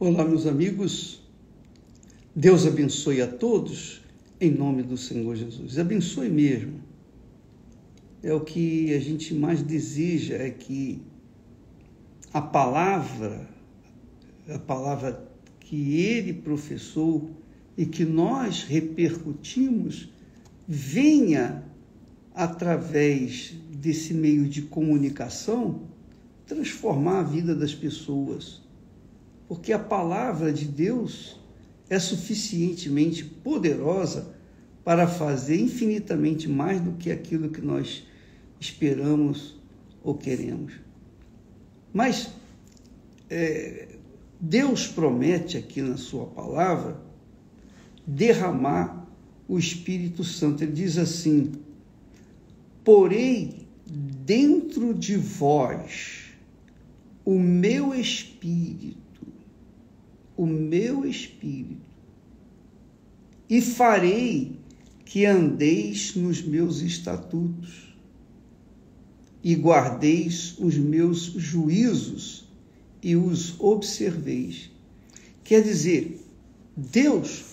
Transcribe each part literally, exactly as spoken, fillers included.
Olá, meus amigos. Deus abençoe a todos em nome do Senhor Jesus. Abençoe mesmo. É o que a gente mais deseja, é que a palavra, a palavra que ele professou e que nós repercutimos, venha através desse meio de comunicação transformar a vida das pessoas. Porque a palavra de Deus é suficientemente poderosa para fazer infinitamente mais do que aquilo que nós esperamos ou queremos. Mas é, Deus promete aqui na sua palavra derramar o Espírito Santo. Ele diz assim: porei dentro de vós o meu Espírito, o meu Espírito, e farei que andeis nos meus estatutos e guardeis os meus juízos e os observeis. Quer dizer, Deus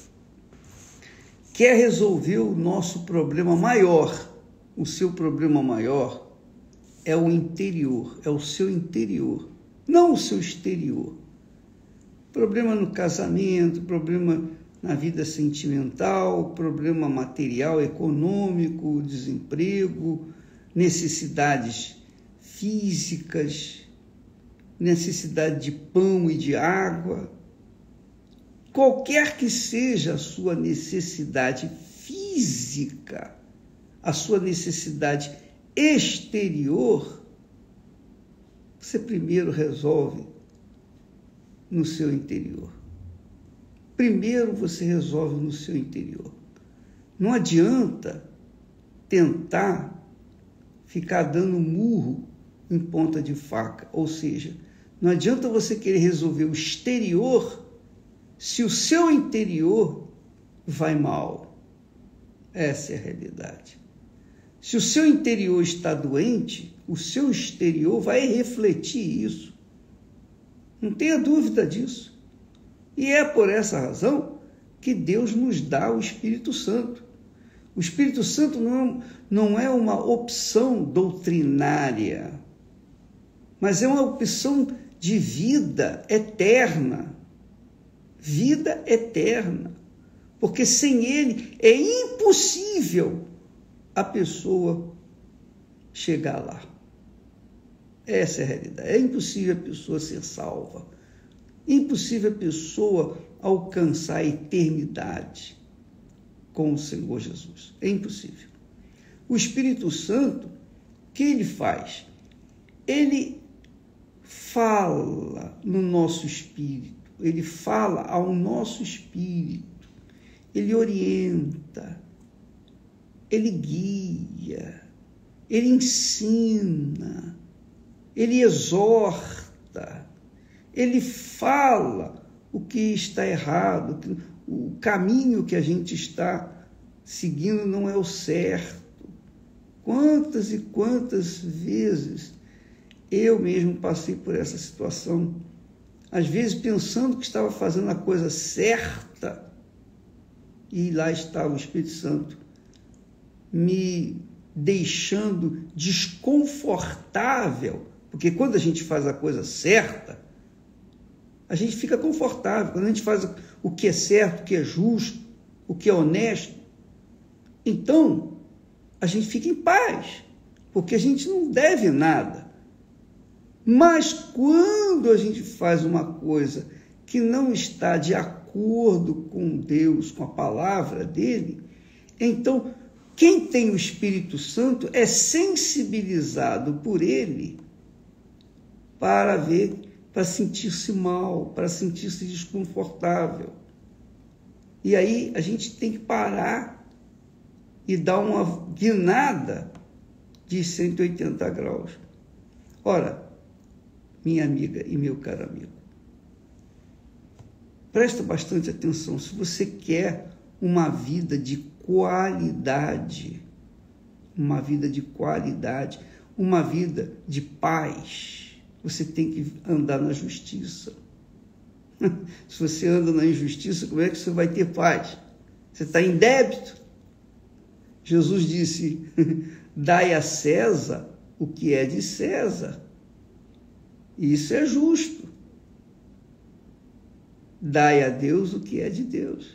quer resolver o nosso problema maior. O seu problema maior é o interior, é o seu interior, não o seu exterior. Problema no casamento, problema na vida sentimental, problema material, econômico, desemprego, necessidades físicas, necessidade de pão e de água. Qualquer que seja a sua necessidade física, a sua necessidade exterior, você primeiro resolve no seu interior. Primeiro você resolve no seu interior. Não adianta tentar ficar dando murro em ponta de faca. Ou seja, não adianta você querer resolver o exterior se o seu interior vai mal. Essa é a realidade. Se o seu interior está doente, o seu exterior vai refletir isso. Não tenha dúvida disso. E é por essa razão que Deus nos dá o Espírito Santo. O Espírito Santo não, não é uma opção doutrinária, mas é uma opção de vida eterna. Vida eterna. Porque sem ele é impossível a pessoa chegar lá. Essa é a realidade. É impossível a pessoa ser salva. Impossível a pessoa alcançar a eternidade com o Senhor Jesus. É impossível. O Espírito Santo, o que ele faz? Ele fala no nosso espírito. Ele fala ao nosso espírito. Ele orienta. Ele guia. Ele ensina. Ele exorta, ele fala o que está errado, o caminho que a gente está seguindo não é o certo. Quantas e quantas vezes eu mesmo passei por essa situação, às vezes pensando que estava fazendo a coisa certa, e lá estava o Espírito Santo me deixando desconfortável. Porque quando a gente faz a coisa certa, a gente fica confortável. Quando a gente faz o que é certo, o que é justo, o que é honesto, então a gente fica em paz, porque a gente não deve nada. Mas quando a gente faz uma coisa que não está de acordo com Deus, com a palavra dele, então quem tem o Espírito Santo é sensibilizado por ele para ver, para sentir-se mal, para sentir-se desconfortável. E aí a gente tem que parar e dar uma guinada de cento e oitenta graus. Ora, minha amiga e meu caro amigo, presta bastante atenção. Se você quer uma vida de qualidade, uma vida de qualidade, uma vida de paz, você tem que andar na justiça. Se você anda na injustiça, como é que você vai ter paz? Você está em débito. Jesus disse, dai a César o que é de César. E isso é justo. Dai a Deus o que é de Deus.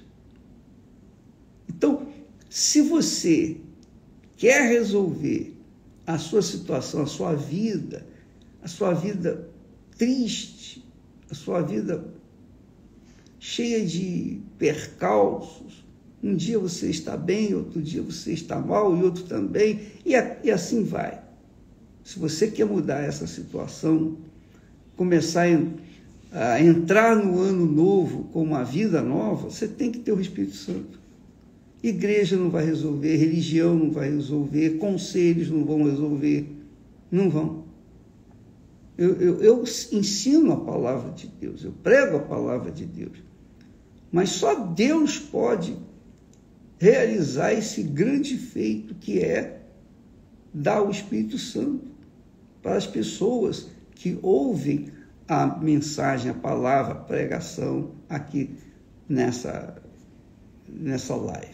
Então, se você quer resolver a sua situação, a sua vida, a sua vida triste, a sua vida cheia de percalços, um dia você está bem, outro dia você está mal e outro também, e, a, e assim vai. Se você quer mudar essa situação, começar a, a entrar no ano novo com uma vida nova, você tem que ter o Espírito Santo. Igreja não vai resolver, religião não vai resolver, conselhos não vão resolver, não vão. Eu, eu, eu ensino a palavra de Deus, eu prego a palavra de Deus, mas só Deus pode realizar esse grande feito que é dar o Espírito Santo para as pessoas que ouvem a mensagem, a palavra, a pregação aqui nessa, nessa live.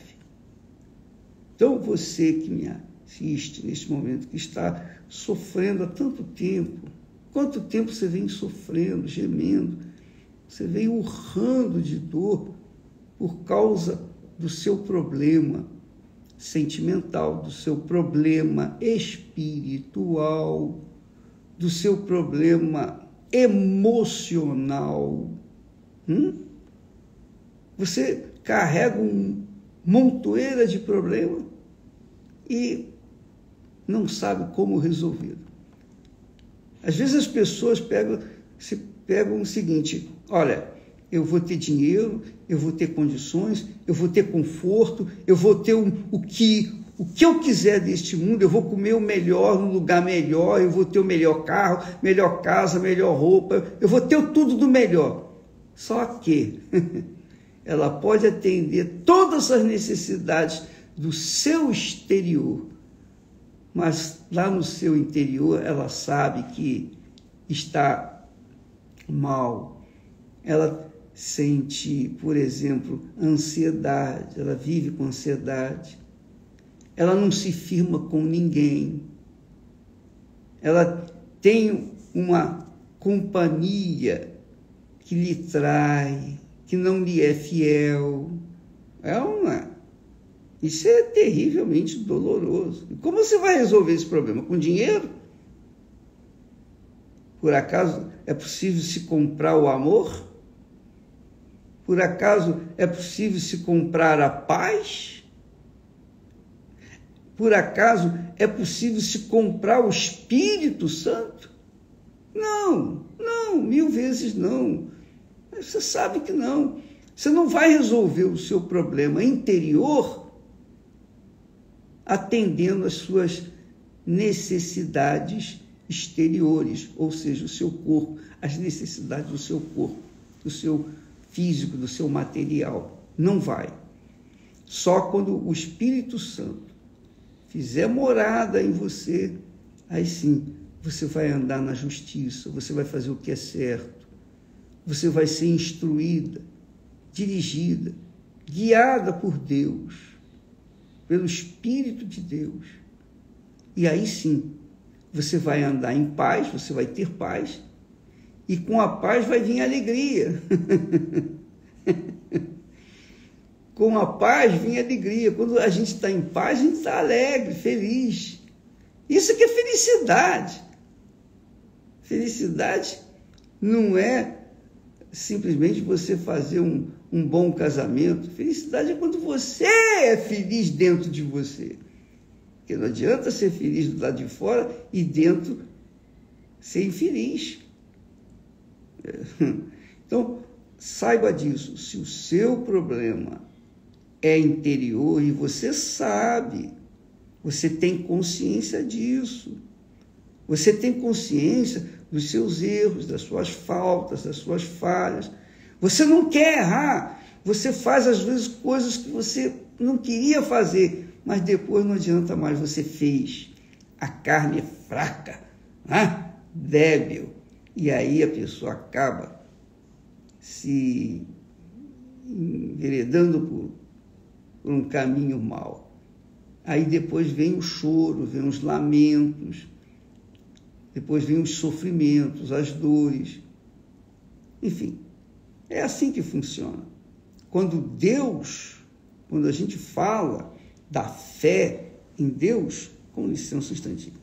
Então, você que me assiste neste momento, que está sofrendo há tanto tempo, quanto tempo você vem sofrendo, gemendo, você vem urrando de dor por causa do seu problema sentimental, do seu problema espiritual, do seu problema emocional. Hum? Você carrega um montoeira de problema e não sabe como resolver. Às vezes as pessoas pegam, se pegam o seguinte, olha, eu vou ter dinheiro, eu vou ter condições, eu vou ter conforto, eu vou ter um, o, que, o que eu quiser deste mundo, eu vou comer o melhor, num lugar melhor, eu vou ter o melhor carro, melhor casa, melhor roupa, eu vou ter tudo do melhor. Só que ela pode atender todas as necessidades do seu exterior, mas lá no seu interior ela sabe que está mal. Ela sente, por exemplo, ansiedade, ela vive com ansiedade, ela não se firma com ninguém, ela tem uma companhia que lhe trai, que não lhe é fiel. É uma... Isso é terrivelmente doloroso. E como você vai resolver esse problema? Com dinheiro? Por acaso é possível se comprar o amor? Por acaso é possível se comprar a paz? Por acaso é possível se comprar o Espírito Santo? Não, não, mil vezes não. Você sabe que não. Você não vai resolver o seu problema interior atendendo às suas necessidades exteriores, ou seja, o seu corpo, as necessidades do seu corpo, do seu físico, do seu material. Não vai. Só quando o Espírito Santo fizer morada em você, aí sim, você vai andar na justiça, você vai fazer o que é certo, você vai ser instruída, dirigida, guiada por Deus, pelo Espírito de Deus. E aí sim, você vai andar em paz, você vai ter paz, e com a paz vai vir alegria. Com a paz vem alegria. Quando a gente está em paz, a gente está alegre, feliz. Isso que é felicidade. Felicidade não é simplesmente você fazer um, um bom casamento. Felicidade é quando você é feliz dentro de você. Porque não adianta ser feliz do lado de fora e dentro ser infeliz. Então, saiba disso. Se o seu problema é interior e você sabe, você tem consciência disso. Você tem consciência dos seus erros, das suas faltas, das suas falhas. Você não quer errar. Você faz, às vezes, coisas que você não queria fazer, mas depois não adianta mais, você fez. A carne é fraca, né? Débil. E aí a pessoa acaba se enveredando por, por um caminho mau. Aí depois vem o choro, vem os lamentos, depois vem os sofrimentos, as dores. Enfim, é assim que funciona. Quando Deus, quando a gente fala da fé em Deus, com licença um instantinho.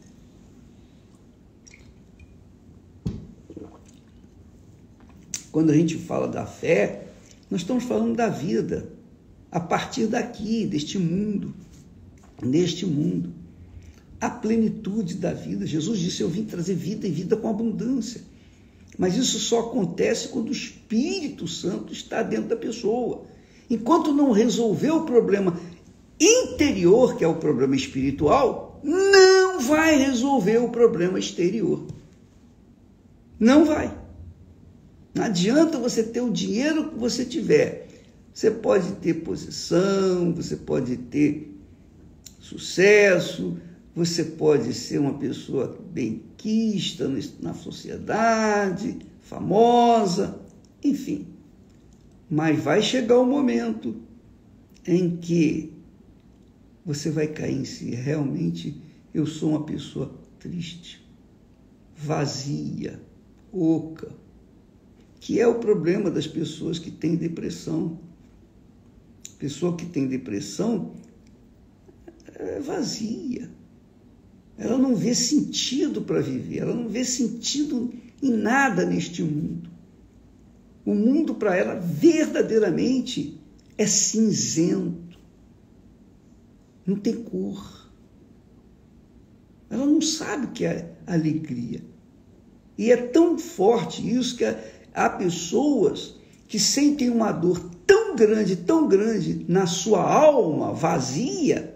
Quando a gente fala da fé, nós estamos falando da vida, a partir daqui, deste mundo, neste mundo. A plenitude da vida. Jesus disse, eu vim trazer vida e vida com abundância. Mas isso só acontece quando o Espírito Santo está dentro da pessoa. Enquanto não resolver o problema interior, que é o problema espiritual, não vai resolver o problema exterior. Não vai. Não adianta você ter o dinheiro que você tiver. Você pode ter posição, você pode ter sucesso, você pode ser uma pessoa benquista na sociedade, famosa, enfim. Mas vai chegar o momento em que você vai cair em si. Realmente, eu sou uma pessoa triste, vazia, oca, que é o problema das pessoas que têm depressão. Pessoa que tem depressão é vazia. Ela não vê sentido para viver, ela não vê sentido em nada neste mundo. O mundo para ela verdadeiramente é cinzento, não tem cor. Ela não sabe o que é alegria. E é tão forte isso que há pessoas que sentem uma dor tão grande, tão grande na sua alma vazia,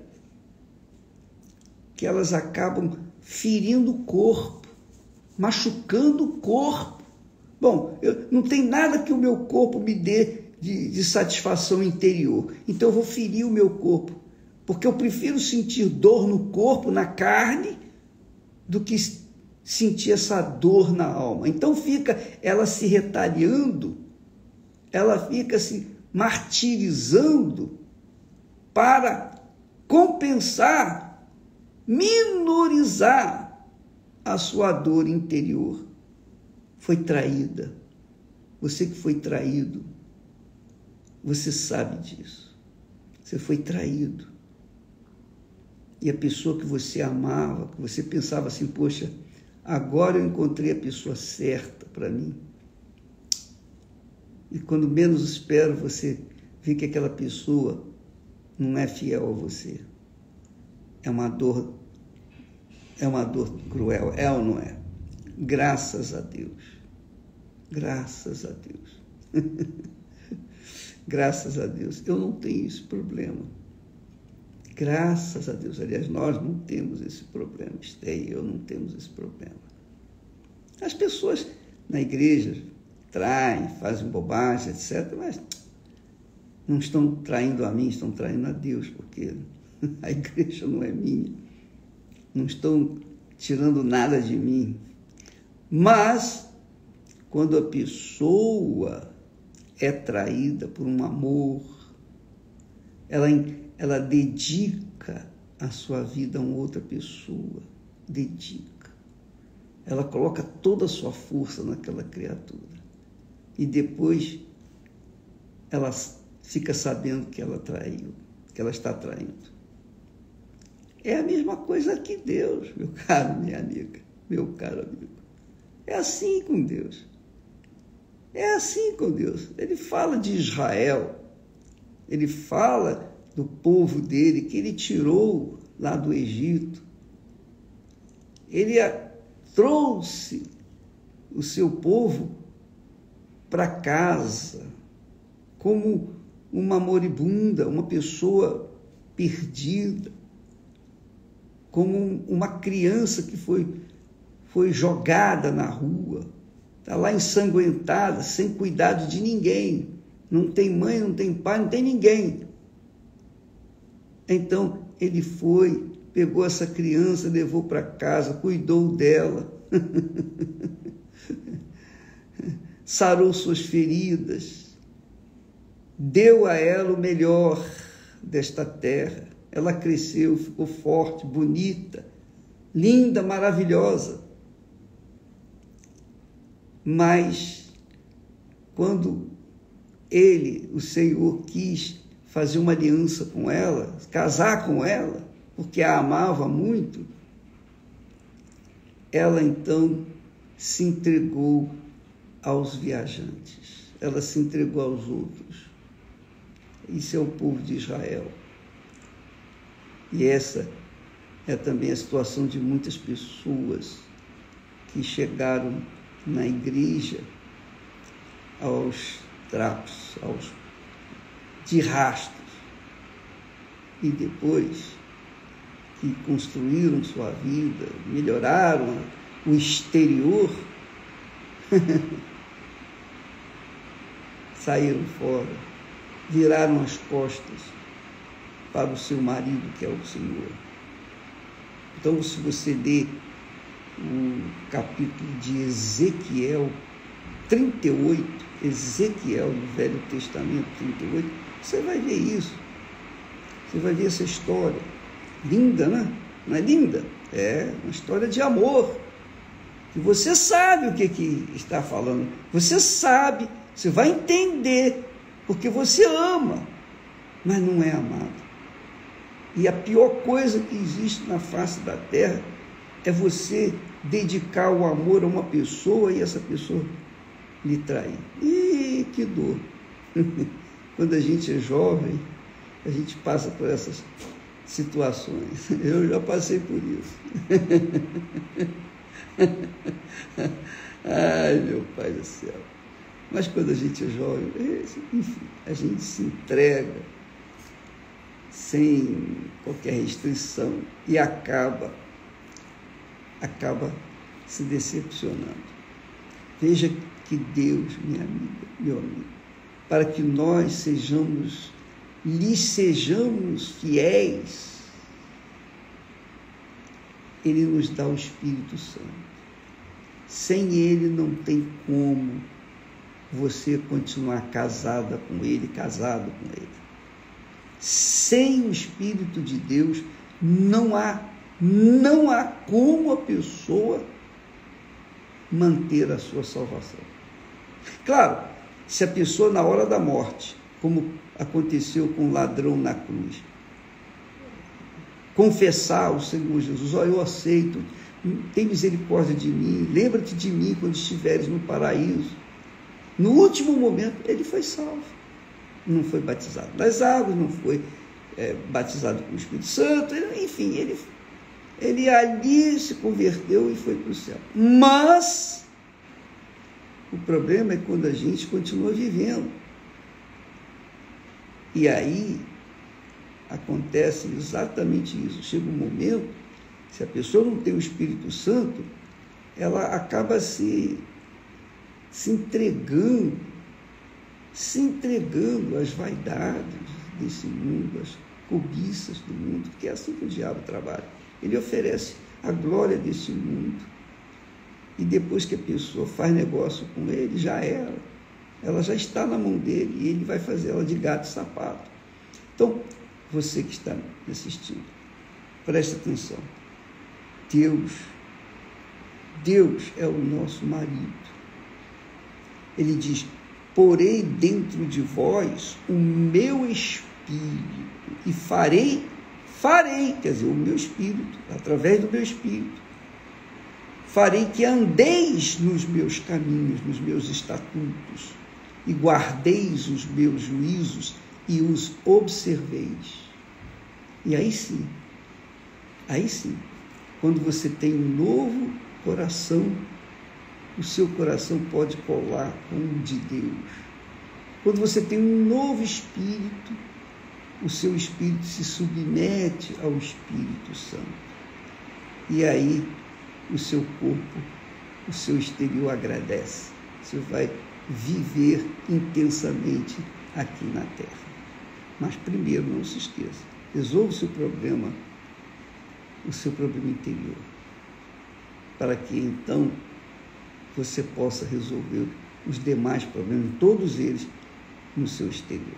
que elas acabam ferindo o corpo, machucando o corpo. Bom, eu, não tem nada que o meu corpo me dê de, de satisfação interior, então eu vou ferir o meu corpo, porque eu prefiro sentir dor no corpo, na carne, do que sentir essa dor na alma. Então fica ela se retaliando, ela fica se martirizando para compensar, minorizar a sua dor interior. Foi traída. Você que foi traído, você sabe disso. Você foi traído. E a pessoa que você amava, que você pensava assim, poxa, agora eu encontrei a pessoa certa para mim. E quando menos espero, você vê que aquela pessoa não é fiel a você. É uma dor, é uma dor cruel, é ou não é? Graças a Deus. Graças a Deus. Graças a Deus. Eu não tenho esse problema. Graças a Deus. Aliás, nós não temos esse problema. Esté e eu não temos esse problema. As pessoas na igreja traem, fazem bobagem, etcétera, mas não estão traindo a mim, estão traindo a Deus, porque a igreja não é minha. Não estão tirando nada de mim. Mas, quando a pessoa é traída por um amor, ela, ela dedica a sua vida a uma outra pessoa. Dedica. Ela coloca toda a sua força naquela criatura. E depois ela fica sabendo que ela traiu, que ela está traindo. É a mesma coisa que Deus, meu caro, minha amiga, meu caro amigo. É assim com Deus. É assim com Deus. Ele fala de Israel, ele fala do povo dele, que ele tirou lá do Egito. Ele trouxe o seu povo para casa como uma moribunda, uma pessoa perdida, como uma criança que foi, foi jogada na rua, está lá ensanguentada, sem cuidado de ninguém, não tem mãe, não tem pai, não tem ninguém. Então ele foi, pegou essa criança, levou para casa, cuidou dela, sarou suas feridas, deu a ela o melhor desta terra. Ela cresceu, ficou forte, bonita, linda, maravilhosa. Mas, quando ele, o Senhor, quis fazer uma aliança com ela, casar com ela, porque a amava muito, ela então se entregou aos viajantes, ela se entregou aos outros. Isso é o povo de Israel. E essa é também a situação de muitas pessoas que chegaram na igreja aos trapos, aos de rastos, e depois que construíram sua vida, melhoraram o exterior, saíram fora, viraram as costas para o seu marido, que é o Senhor. Então, se você ler o capítulo de Ezequiel trinta e oito, Ezequiel no Velho Testamento trinta e oito, você vai ver isso. Você vai ver essa história. Linda, né? Não é linda? É uma história de amor. E você sabe o que, que está falando. Você sabe, você vai entender, porque você ama, mas não é amado. E a pior coisa que existe na face da terra é você dedicar o amor a uma pessoa e essa pessoa lhe trair. Ih, que dor! Quando a gente é jovem, a gente passa por essas situações. Eu já passei por isso. Ai, meu Pai do céu. Mas quando a gente é jovem, enfim, a gente se entrega sem qualquer restrição e acaba, acaba se decepcionando. Veja que Deus, minha amiga, meu amigo, para que nós sejamos, lhe sejamos fiéis, Ele nos dá o Espírito Santo. Sem Ele não tem como você continuar casada com Ele, casado com Ele. Sem o Espírito de Deus, não há, não há como a pessoa manter a sua salvação. Claro, se a pessoa na hora da morte, como aconteceu com o ladrão na cruz, confessar ao Senhor Jesus: ó, eu aceito, tem misericórdia de mim, lembra-te de mim quando estiveres no paraíso. No último momento, ele foi salvo. Não foi batizado nas águas, não foi é, batizado com o Espírito Santo, enfim, ele, ele ali se converteu e foi para o céu. Mas o problema é quando a gente continua vivendo. E aí acontece exatamente isso. Chega um momento, se a pessoa não tem o Espírito Santo, ela acaba se, se entregando, se entregando às vaidades desse mundo, às cobiças do mundo, porque é assim que o diabo trabalha. Ele oferece a glória desse mundo. E depois que a pessoa faz negócio com ele, já era. Ela já está na mão dele e ele vai fazer ela de gato e sapato. Então, você que está me assistindo, preste atenção. Deus, Deus é o nosso marido. Ele diz: porei dentro de vós o meu espírito e farei, farei, quer dizer, o meu espírito, através do meu espírito, farei que andeis nos meus caminhos, nos meus estatutos, e guardeis os meus juízos e os observeis. E aí sim, aí sim, quando você tem um novo coração, o seu coração pode colar com o de Deus. Quando você tem um novo espírito, o seu espírito se submete ao Espírito Santo. E aí o seu corpo, o seu exterior agradece. Você vai viver intensamente aqui na terra. Mas primeiro, não se esqueça, resolva o seu problema, o seu problema interior, para que então você possa resolver os demais problemas, todos eles, no seu exterior.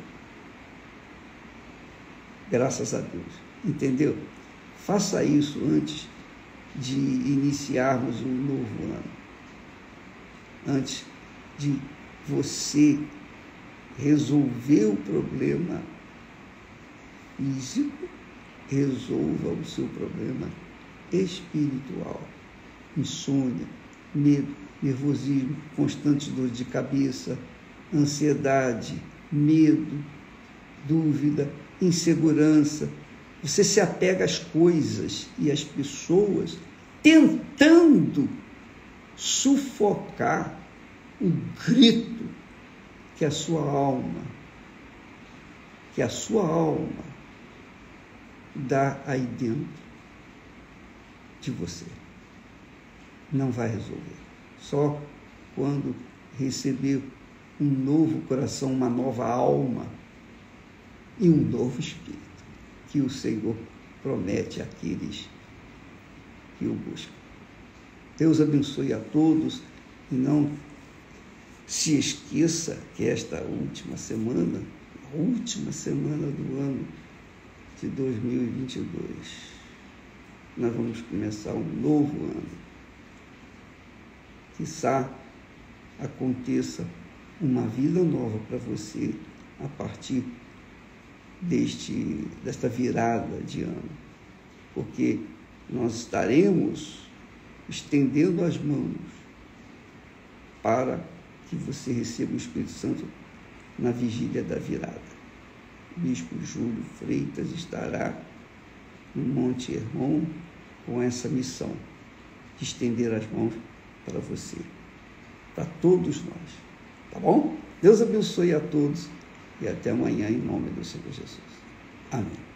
Graças a Deus. Entendeu? Faça isso antes de iniciarmos um novo ano. Antes de você resolver o problema físico, resolva o seu problema espiritual. Insônia, medo, nervosismo, constante dor de cabeça, ansiedade, medo, dúvida, insegurança. Você se apega às coisas e às pessoas, tentando sufocar o grito que a sua alma, que a sua alma dá aí dentro de você. Não vai resolver. Só quando receber um novo coração, uma nova alma e um novo espírito, que o Senhor promete àqueles que o buscam. Deus abençoe a todos e não se esqueça que esta última semana, a última semana do ano de dois mil e vinte e dois, nós vamos começar um novo ano. Quizá aconteça uma vida nova para você a partir deste, desta virada de ano, porque nós estaremos estendendo as mãos para que você receba o Espírito Santo na vigília da virada. O Bispo Júlio Freitas estará no Monte Hermon com essa missão de estender as mãos para você, para todos nós. Tá bom? Deus abençoe a todos e até amanhã em nome do Senhor Jesus. Amém.